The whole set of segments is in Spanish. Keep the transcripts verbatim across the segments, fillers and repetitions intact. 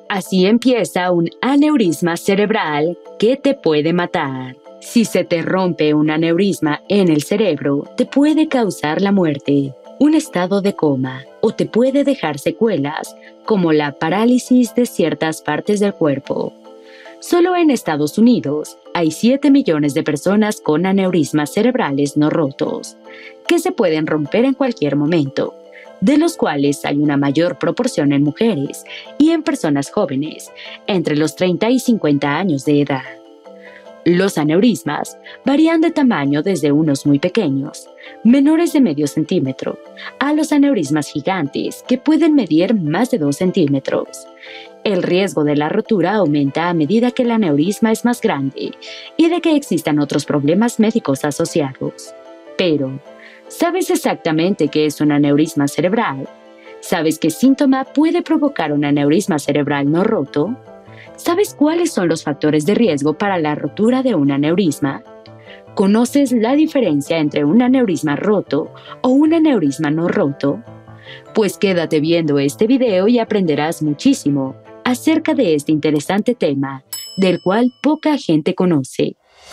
Así empieza un aneurisma cerebral que te puede matar. Si se te rompe un aneurisma en el cerebro, te puede causar la muerte, un estado de coma, o te puede dejar secuelas como la parálisis de ciertas partes del cuerpo. Solo en Estados Unidos hay siete millones de personas con aneurismas cerebrales no rotos, que se pueden romper en cualquier momento, de los cuales hay una mayor proporción en mujeres y en personas jóvenes, entre los treinta y cincuenta años de edad. Los aneurismas varían de tamaño desde unos muy pequeños, menores de medio centímetro, a los aneurismas gigantes que pueden medir más de dos centímetros. El riesgo de la rotura aumenta a medida que el aneurisma es más grande y de que existan otros problemas médicos asociados. Pero, ¿sabes exactamente qué es un aneurisma cerebral? ¿Sabes qué síntoma puede provocar un aneurisma cerebral no roto? ¿Sabes cuáles son los factores de riesgo para la rotura de un aneurisma? ¿Conoces la diferencia entre un aneurisma roto o un aneurisma no roto? Pues quédate viendo este video y aprenderás muchísimo acerca de este interesante tema, del cual poca gente conoce.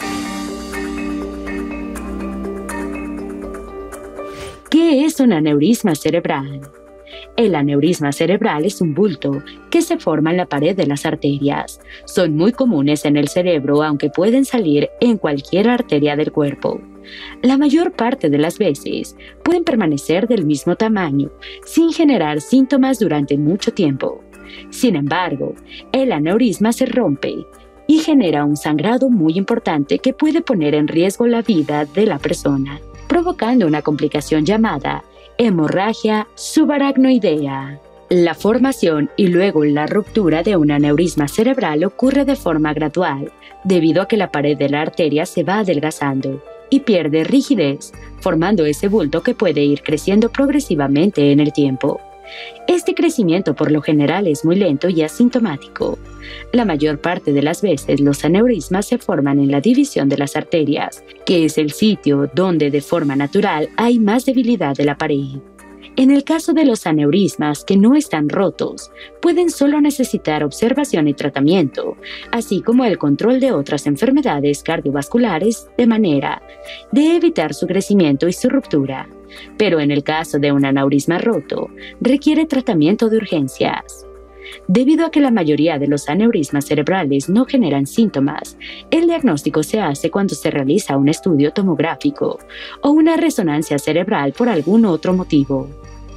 ¿Qué es un aneurisma cerebral? El aneurisma cerebral es un bulto que se forma en la pared de las arterias. Son muy comunes en el cerebro, aunque pueden salir en cualquier arteria del cuerpo. La mayor parte de las veces pueden permanecer del mismo tamaño, sin generar síntomas durante mucho tiempo. Sin embargo, el aneurisma se rompe y genera un sangrado muy importante que puede poner en riesgo la vida de la persona, provocando una complicación llamada hemorragia subaracnoidea. La formación y luego la ruptura de un aneurisma cerebral ocurre de forma gradual, debido a que la pared de la arteria se va adelgazando y pierde rigidez, formando ese bulto que puede ir creciendo progresivamente en el tiempo. Este crecimiento por lo general es muy lento y asintomático. La mayor parte de las veces los aneurismas se forman en la división de las arterias, que es el sitio donde de forma natural hay más debilidad de la pared. En el caso de los aneurismas que no están rotos, pueden solo necesitar observación y tratamiento, así como el control de otras enfermedades cardiovasculares de manera de evitar su crecimiento y su ruptura. Pero en el caso de un aneurisma roto, requiere tratamiento de urgencias. Debido a que la mayoría de los aneurismas cerebrales no generan síntomas, el diagnóstico se hace cuando se realiza un estudio tomográfico o una resonancia cerebral por algún otro motivo.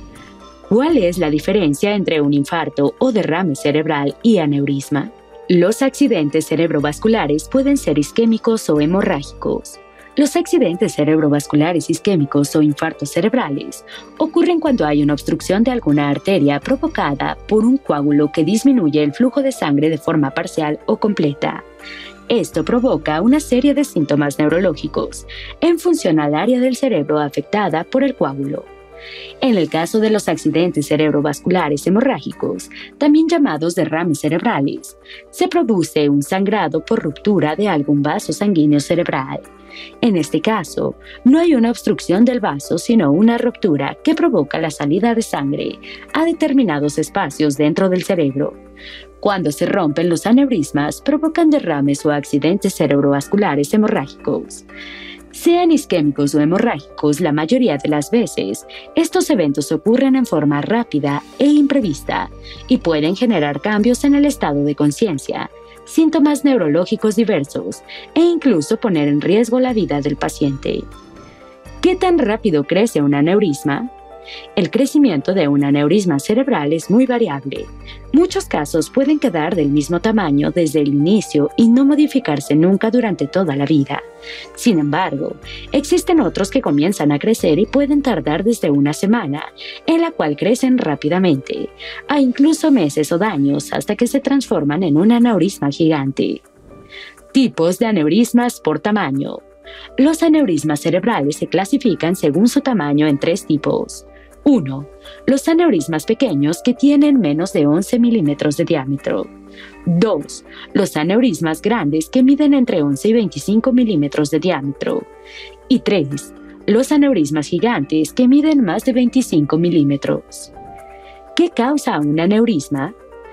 ¿Cuál es la diferencia entre un infarto o derrame cerebral y aneurisma? Los accidentes cerebrovasculares pueden ser isquémicos o hemorrágicos. Los accidentes cerebrovasculares isquémicos o infartos cerebrales ocurren cuando hay una obstrucción de alguna arteria provocada por un coágulo que disminuye el flujo de sangre de forma parcial o completa. Esto provoca una serie de síntomas neurológicos en función al área del cerebro afectada por el coágulo. En el caso de los accidentes cerebrovasculares hemorrágicos, también llamados derrames cerebrales, se produce un sangrado por ruptura de algún vaso sanguíneo cerebral. En este caso, no hay una obstrucción del vaso, sino una ruptura que provoca la salida de sangre a determinados espacios dentro del cerebro. Cuando se rompen los aneurismas, provocan derrames o accidentes cerebrovasculares hemorrágicos. Sean isquémicos o hemorrágicos, la mayoría de las veces, estos eventos ocurren en forma rápida e imprevista y pueden generar cambios en el estado de conciencia, síntomas neurológicos diversos e incluso poner en riesgo la vida del paciente. ¿Qué tan rápido crece un aneurisma? El crecimiento de un aneurisma cerebral es muy variable. Muchos casos pueden quedar del mismo tamaño desde el inicio y no modificarse nunca durante toda la vida. Sin embargo, existen otros que comienzan a crecer y pueden tardar desde una semana, en la cual crecen rápidamente, a incluso meses o años hasta que se transforman en un aneurisma gigante. Tipos de aneurismas por tamaño. Los aneurismas cerebrales se clasifican según su tamaño en tres tipos. uno. Los aneurismas pequeños que tienen menos de once milímetros de diámetro. dos. Los aneurismas grandes que miden entre once y veinticinco milímetros de diámetro. Y tres. Los aneurismas gigantes que miden más de veinticinco milímetros. ¿Qué causa un aneurisma?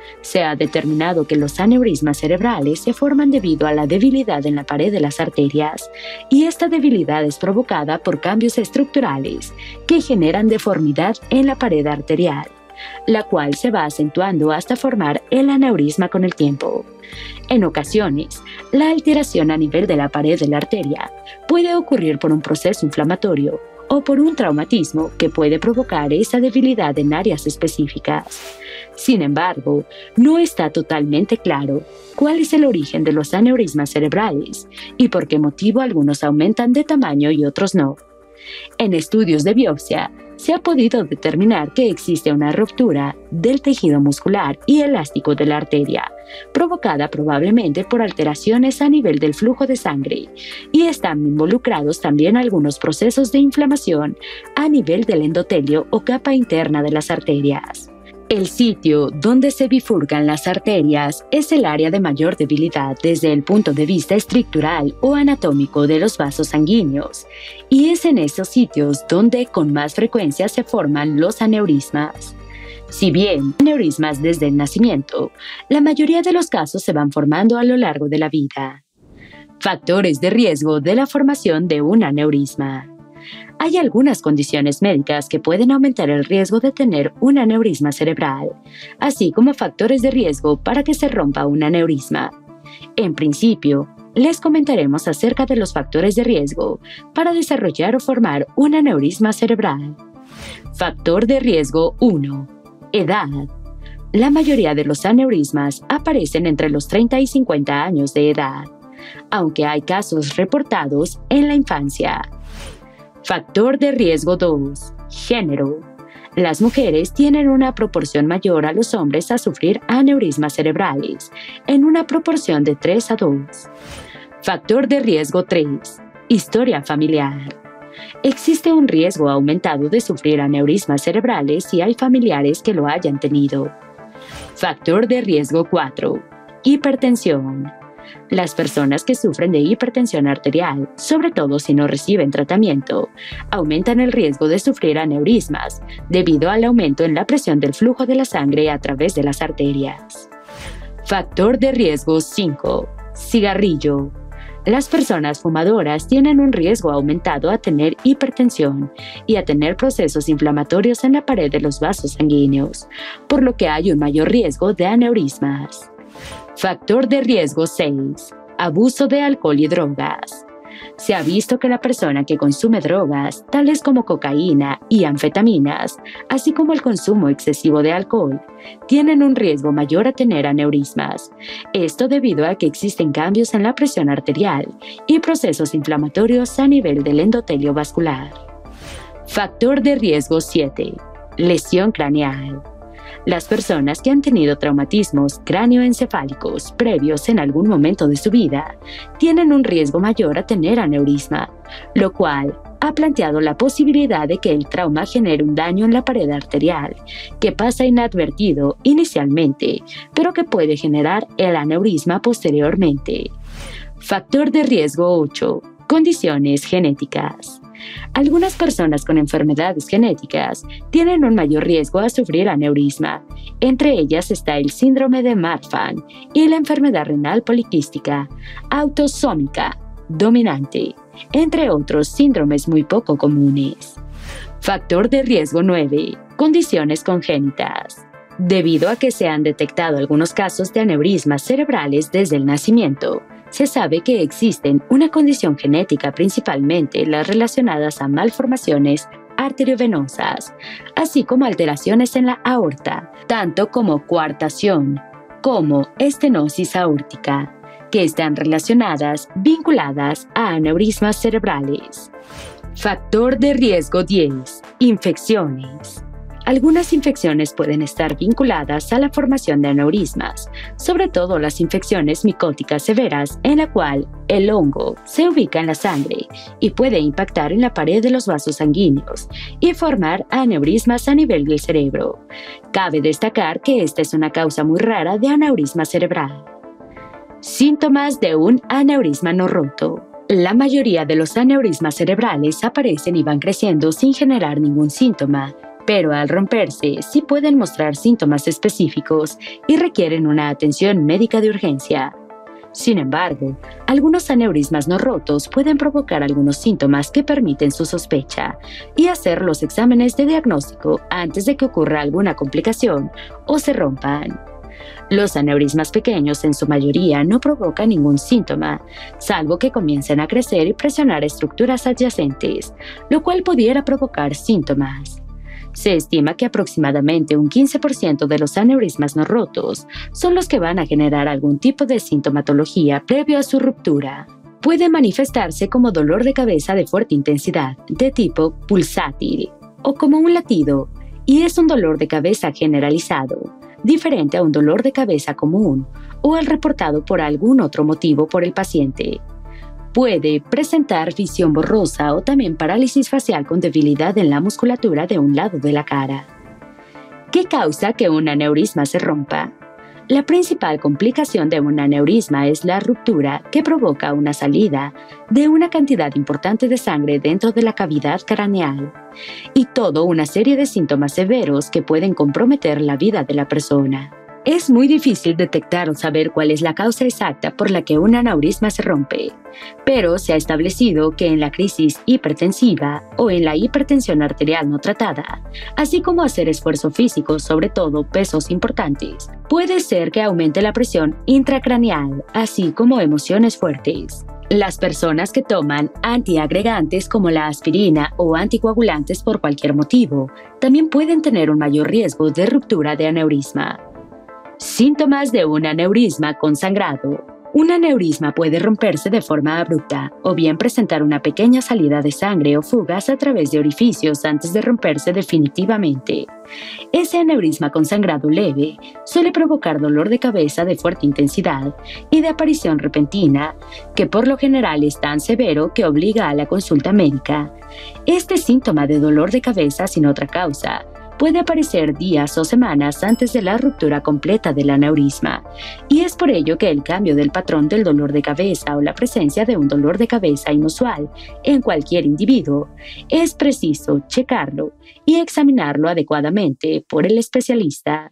Se ha determinado que los aneurismas cerebrales se forman debido a la debilidad en la pared de las arterias, y esta debilidad es provocada por cambios estructurales que generan deformidad en la pared arterial, la cual se va acentuando hasta formar el aneurisma con el tiempo. En ocasiones, la alteración a nivel de la pared de la arteria puede ocurrir por un proceso inflamatorio o por un traumatismo que puede provocar esa debilidad en áreas específicas. Sin embargo, no está totalmente claro cuál es el origen de los aneurismas cerebrales y por qué motivo algunos aumentan de tamaño y otros no. En estudios de biopsia, se ha podido determinar que existe una ruptura del tejido muscular y elástico de la arteria, provocada probablemente por alteraciones a nivel del flujo de sangre, y están involucrados también algunos procesos de inflamación a nivel del endotelio o capa interna de las arterias. El sitio donde se bifurcan las arterias es el área de mayor debilidad desde el punto de vista estructural o anatómico de los vasos sanguíneos, y es en esos sitios donde con más frecuencia se forman los aneurismas. Si bien aneurismas desde el nacimiento, la mayoría de los casos se van formando a lo largo de la vida. Factores de riesgo de la formación de un aneurisma. Hay algunas condiciones médicas que pueden aumentar el riesgo de tener un aneurisma cerebral, así como factores de riesgo para que se rompa un aneurisma. En principio, les comentaremos acerca de los factores de riesgo para desarrollar o formar un aneurisma cerebral. Factor de riesgo uno. Edad. La mayoría de los aneurismas aparecen entre los treinta y cincuenta años de edad, aunque hay casos reportados en la infancia. Factor de riesgo dos. Género. Las mujeres tienen una proporción mayor a los hombres a sufrir aneurismas cerebrales, en una proporción de tres a dos. Factor de riesgo tres. Historia familiar. Existe un riesgo aumentado de sufrir aneurismas cerebrales si hay familiares que lo hayan tenido. Factor de riesgo cuatro. Hipertensión. Las personas que sufren de hipertensión arterial, sobre todo si no reciben tratamiento, aumentan el riesgo de sufrir aneurismas debido al aumento en la presión del flujo de la sangre a través de las arterias. Factor de riesgo cinco. Cigarrillo. Las personas fumadoras tienen un riesgo aumentado a tener hipertensión y a tener procesos inflamatorios en la pared de los vasos sanguíneos, por lo que hay un mayor riesgo de aneurismas. Factor de riesgo seis. Abuso de alcohol y drogas. Se ha visto que la persona que consume drogas, tales como cocaína y anfetaminas, así como el consumo excesivo de alcohol, tienen un riesgo mayor a tener aneurismas. Esto debido a que existen cambios en la presión arterial y procesos inflamatorios a nivel del endotelio vascular. Factor de riesgo siete. Lesión craneal. Las personas que han tenido traumatismos cráneoencefálicos previos en algún momento de su vida tienen un riesgo mayor a tener aneurisma, lo cual ha planteado la posibilidad de que el trauma genere un daño en la pared arterial, que pasa inadvertido inicialmente, pero que puede generar el aneurisma posteriormente. Factor de riesgo ocho. Condiciones genéticas. Algunas personas con enfermedades genéticas tienen un mayor riesgo a sufrir aneurisma. Entre ellas está el síndrome de Marfan y la enfermedad renal poliquística autosómica dominante, entre otros síndromes muy poco comunes. Factor de riesgo nueve. Condiciones congénitas. Debido a que se han detectado algunos casos de aneurismas cerebrales desde el nacimiento, se sabe que existen una condición genética, principalmente las relacionadas a malformaciones arteriovenosas, así como alteraciones en la aorta, tanto como coartación como estenosis aórtica, que están relacionadas, vinculadas a aneurismas cerebrales. Factor de riesgo diez. Infecciones. Algunas infecciones pueden estar vinculadas a la formación de aneurismas, sobre todo las infecciones micóticas severas, en la cual el hongo se ubica en la sangre y puede impactar en la pared de los vasos sanguíneos y formar aneurismas a nivel del cerebro. Cabe destacar que esta es una causa muy rara de aneurisma cerebral. Síntomas de un aneurisma no roto. La mayoría de los aneurismas cerebrales aparecen y van creciendo sin generar ningún síntoma, pero al romperse sí pueden mostrar síntomas específicos y requieren una atención médica de urgencia. Sin embargo, algunos aneurismas no rotos pueden provocar algunos síntomas que permiten su sospecha y hacer los exámenes de diagnóstico antes de que ocurra alguna complicación o se rompan. Los aneurismas pequeños en su mayoría no provocan ningún síntoma, salvo que comiencen a crecer y presionar estructuras adyacentes, lo cual pudiera provocar síntomas. Se estima que aproximadamente un quince por ciento de los aneurismas no rotos son los que van a generar algún tipo de sintomatología previo a su ruptura. Puede manifestarse como dolor de cabeza de fuerte intensidad, de tipo pulsátil, o como un latido, y es un dolor de cabeza generalizado, diferente a un dolor de cabeza común o al reportado por algún otro motivo por el paciente. Puede presentar visión borrosa o también parálisis facial con debilidad en la musculatura de un lado de la cara. ¿Qué causa que un aneurisma se rompa? La principal complicación de un aneurisma es la ruptura que provoca una salida de una cantidad importante de sangre dentro de la cavidad craneal y toda una serie de síntomas severos que pueden comprometer la vida de la persona. Es muy difícil detectar o saber cuál es la causa exacta por la que un aneurisma se rompe, pero se ha establecido que en la crisis hipertensiva o en la hipertensión arterial no tratada, así como hacer esfuerzo físico, sobre todo pesos importantes, puede ser que aumente la presión intracraneal, así como emociones fuertes. Las personas que toman antiagregantes como la aspirina o anticoagulantes por cualquier motivo también pueden tener un mayor riesgo de ruptura de aneurisma. Síntomas de un aneurisma con sangrado. Un aneurisma puede romperse de forma abrupta o bien presentar una pequeña salida de sangre o fugas a través de orificios antes de romperse definitivamente. Ese aneurisma con sangrado leve suele provocar dolor de cabeza de fuerte intensidad y de aparición repentina, que por lo general es tan severo que obliga a la consulta médica. Este síntoma de dolor de cabeza sin otra causa puede aparecer días o semanas antes de la ruptura completa del aneurisma, y es por ello que el cambio del patrón del dolor de cabeza o la presencia de un dolor de cabeza inusual en cualquier individuo es preciso checarlo y examinarlo adecuadamente por el especialista.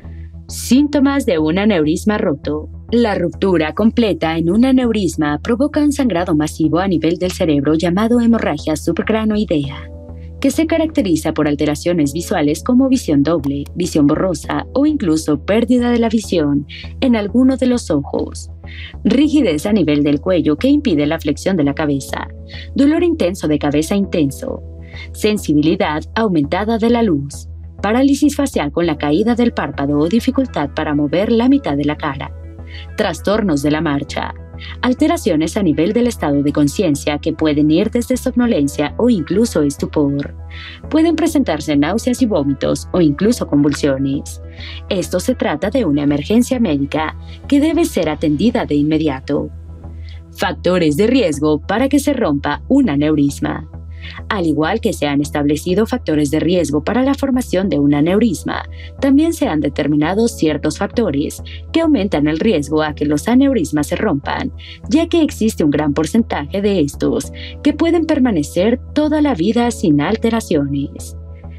Síntomas de un aneurisma roto. La ruptura completa en un aneurisma provoca un sangrado masivo a nivel del cerebro llamado hemorragia subcranoidea, que se caracteriza por alteraciones visuales como visión doble, visión borrosa o incluso pérdida de la visión en alguno de los ojos, rigidez a nivel del cuello que impide la flexión de la cabeza, dolor intenso de cabeza intenso, sensibilidad aumentada de la luz, parálisis facial con la caída del párpado o dificultad para mover la mitad de la cara, trastornos de la marcha, alteraciones a nivel del estado de conciencia que pueden ir desde somnolencia o incluso estupor. Pueden presentarse náuseas y vómitos o incluso convulsiones. Esto se trata de una emergencia médica que debe ser atendida de inmediato. Factores de riesgo para que se rompa un aneurisma. Al igual que se han establecido factores de riesgo para la formación de un aneurisma, también se han determinado ciertos factores que aumentan el riesgo a que los aneurismas se rompan, ya que existe un gran porcentaje de estos que pueden permanecer toda la vida sin alteraciones.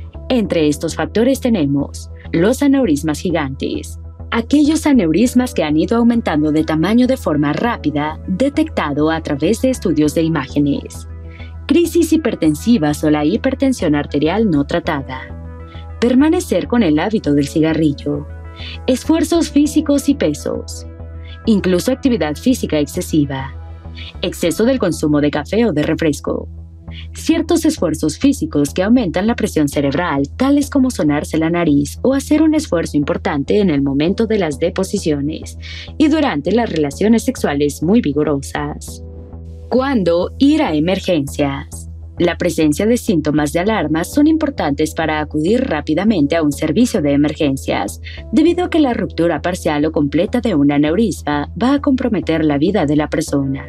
Entre estos factores tenemos los aneurismas gigantes. Aquellos aneurismas que han ido aumentando de tamaño de forma rápida, detectado a través de estudios de imágenes. Crisis hipertensivas o la hipertensión arterial no tratada. Permanecer con el hábito del cigarrillo. Esfuerzos físicos y pesos. Incluso actividad física excesiva. Exceso del consumo de café o de refresco. Ciertos esfuerzos físicos que aumentan la presión cerebral, tales como sonarse la nariz o hacer un esfuerzo importante en el momento de las deposiciones y durante las relaciones sexuales muy vigorosas. ¿Cuándo ir a emergencias? La presencia de síntomas de alarma son importantes para acudir rápidamente a un servicio de emergencias, debido a que la ruptura parcial o completa de un aneurisma va a comprometer la vida de la persona.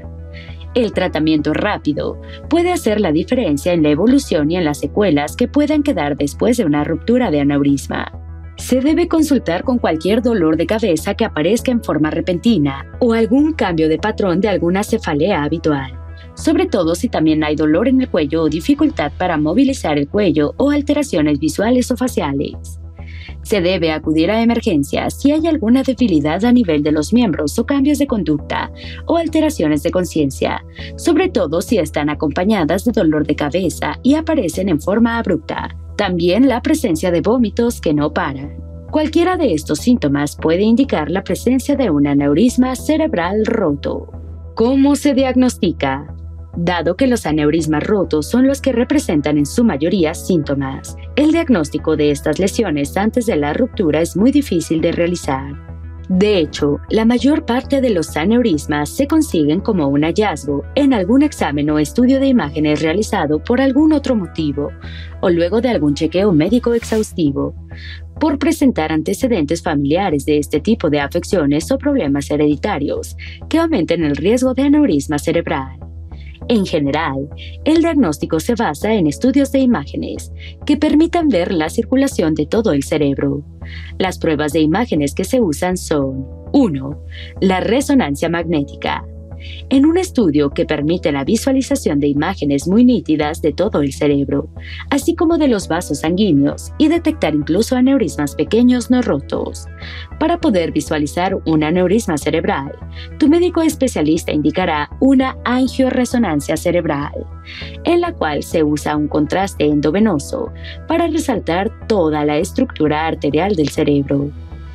El tratamiento rápido puede hacer la diferencia en la evolución y en las secuelas que puedan quedar después de una ruptura de aneurisma. Se debe consultar con cualquier dolor de cabeza que aparezca en forma repentina o algún cambio de patrón de alguna cefalea habitual. sobre todo si también hay dolor en el cuello o dificultad para movilizar el cuello o alteraciones visuales o faciales. Se debe acudir a emergencias si hay alguna debilidad a nivel de los miembros o cambios de conducta o alteraciones de conciencia, sobre todo si están acompañadas de dolor de cabeza y aparecen en forma abrupta. También la presencia de vómitos que no paran. Cualquiera de estos síntomas puede indicar la presencia de un aneurisma cerebral roto. ¿Cómo se diagnostica? Dado que los aneurismas rotos son los que representan en su mayoría síntomas, el diagnóstico de estas lesiones antes de la ruptura es muy difícil de realizar. De hecho, la mayor parte de los aneurismas se consiguen como un hallazgo en algún examen o estudio de imágenes realizado por algún otro motivo, o luego de algún chequeo médico exhaustivo, por presentar antecedentes familiares de este tipo de afecciones o problemas hereditarios que aumenten el riesgo de aneurisma cerebral. En general, el diagnóstico se basa en estudios de imágenes que permitan ver la circulación de todo el cerebro. Las pruebas de imágenes que se usan son: uno. La resonancia magnética. En un estudio que permite la visualización de imágenes muy nítidas de todo el cerebro, así como de los vasos sanguíneos y detectar incluso aneurismas pequeños no rotos. Para poder visualizar un aneurisma cerebral, tu médico especialista indicará una angioresonancia cerebral, en la cual se usa un contraste endovenoso para resaltar toda la estructura arterial del cerebro.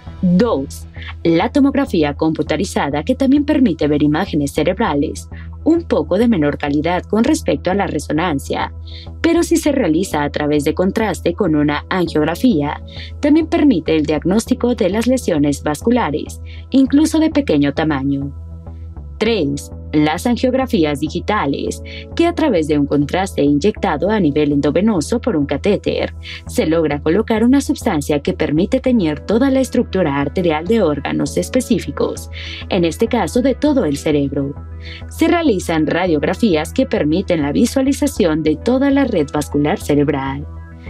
dos. La tomografía computarizada, que también permite ver imágenes cerebrales, un poco de menor calidad con respecto a la resonancia, pero si se realiza a través de contraste con una angiografía, también permite el diagnóstico de las lesiones vasculares, incluso de pequeño tamaño. tres. Las angiografías digitales, que a través de un contraste inyectado a nivel endovenoso por un catéter, se logra colocar una sustancia que permite teñir toda la estructura arterial de órganos específicos, en este caso de todo el cerebro. Se realizan radiografías que permiten la visualización de toda la red vascular cerebral.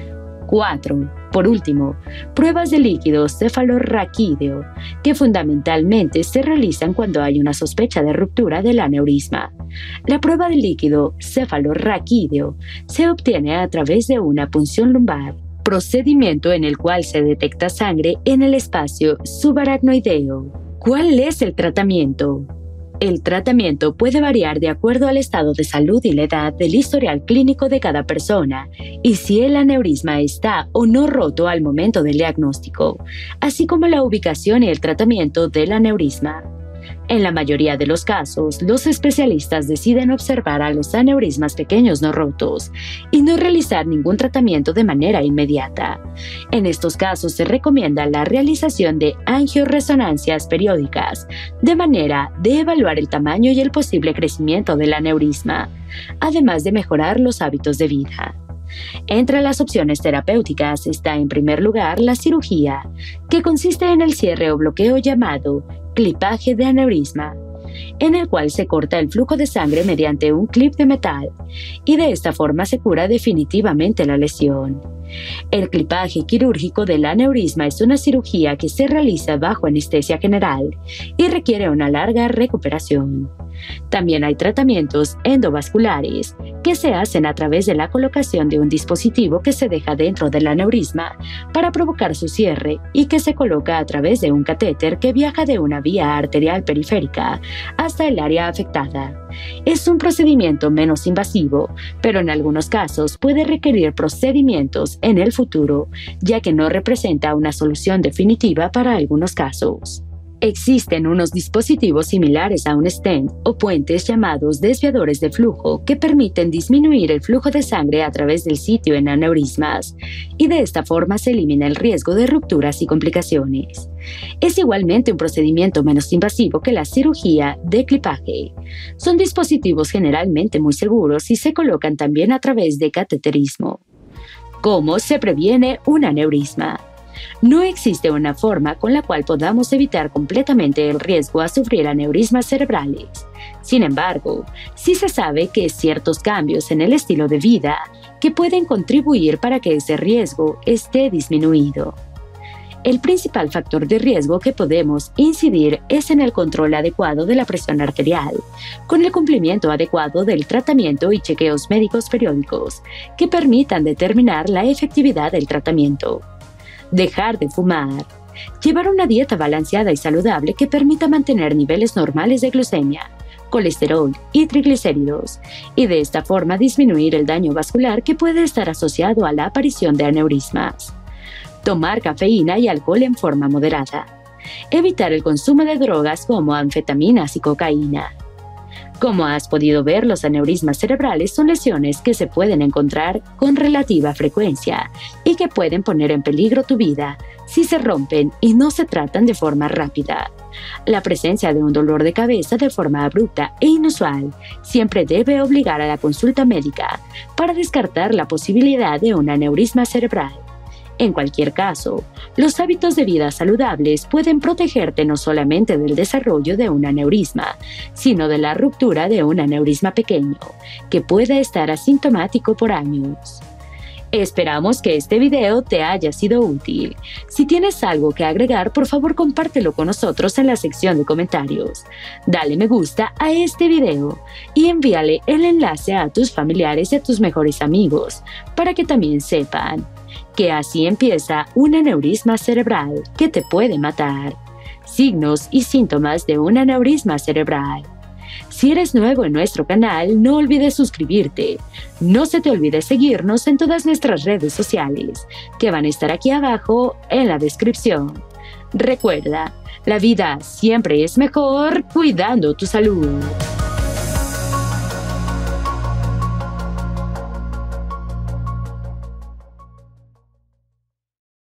cuatro. Por último, pruebas de líquido cefalorraquídeo, que fundamentalmente se realizan cuando hay una sospecha de ruptura del aneurisma. La prueba de líquido cefalorraquídeo se obtiene a través de una punción lumbar, procedimiento en el cual se detecta sangre en el espacio subaracnoideo. ¿Cuál es el tratamiento? El tratamiento puede variar de acuerdo al estado de salud y la edad del historial clínico de cada persona y si el aneurisma está o no roto al momento del diagnóstico, así como la ubicación y el tratamiento del aneurisma. En la mayoría de los casos, los especialistas deciden observar a los aneurismas pequeños no rotos y no realizar ningún tratamiento de manera inmediata. En estos casos se recomienda la realización de angioresonancias periódicas, de manera de evaluar el tamaño y el posible crecimiento del aneurisma, además de mejorar los hábitos de vida. Entre las opciones terapéuticas está en primer lugar la cirugía, que consiste en el cierre o bloqueo llamado clipaje de aneurisma, en el cual se corta el flujo de sangre mediante un clip de metal y de esta forma se cura definitivamente la lesión. El clipaje quirúrgico del aneurisma es una cirugía que se realiza bajo anestesia general y requiere una larga recuperación. También hay tratamientos endovasculares que se hacen a través de la colocación de un dispositivo que se deja dentro del aneurisma para provocar su cierre y que se coloca a través de un catéter que viaja de una vía arterial periférica hasta el área afectada. Es un procedimiento menos invasivo, pero en algunos casos puede requerir procedimientos en el futuro, ya que no representa una solución definitiva para algunos casos. Existen unos dispositivos similares a un stent o puentes llamados desviadores de flujo que permiten disminuir el flujo de sangre a través del sitio en aneurismas y de esta forma se elimina el riesgo de rupturas y complicaciones. Es igualmente un procedimiento menos invasivo que la cirugía de clipaje. Son dispositivos generalmente muy seguros y se colocan también a través de cateterismo. ¿Cómo se previene un aneurisma? No existe una forma con la cual podamos evitar completamente el riesgo a sufrir aneurismas cerebrales. Sin embargo, sí se sabe que ciertos cambios en el estilo de vida que pueden contribuir para que ese riesgo esté disminuido. El principal factor de riesgo que podemos incidir es en el control adecuado de la presión arterial, con el cumplimiento adecuado del tratamiento y chequeos médicos periódicos que permitan determinar la efectividad del tratamiento. Dejar de fumar. Llevar una dieta balanceada y saludable que permita mantener niveles normales de glucemia, colesterol y triglicéridos, y de esta forma disminuir el daño vascular que puede estar asociado a la aparición de aneurismas. Tomar cafeína y alcohol en forma moderada. Evitar el consumo de drogas como anfetaminas y cocaína. Como has podido ver, los aneurismas cerebrales son lesiones que se pueden encontrar con relativa frecuencia y que pueden poner en peligro tu vida si se rompen y no se tratan de forma rápida. La presencia de un dolor de cabeza de forma abrupta e inusual siempre debe obligar a la consulta médica para descartar la posibilidad de un aneurisma cerebral. En cualquier caso, los hábitos de vida saludables pueden protegerte no solamente del desarrollo de un aneurisma, sino de la ruptura de un aneurisma pequeño, que puede estar asintomático por años. Esperamos que este video te haya sido útil. Si tienes algo que agregar, por favor compártelo con nosotros en la sección de comentarios. Dale me gusta a este video y envíale el enlace a tus familiares y a tus mejores amigos para que también sepan que así empieza un aneurisma cerebral que te puede matar. Signos y síntomas de un aneurisma cerebral. Si eres nuevo en nuestro canal, no olvides suscribirte. No se te olvide seguirnos en todas nuestras redes sociales, que van a estar aquí abajo en la descripción. Recuerda, la vida siempre es mejor cuidando tu salud.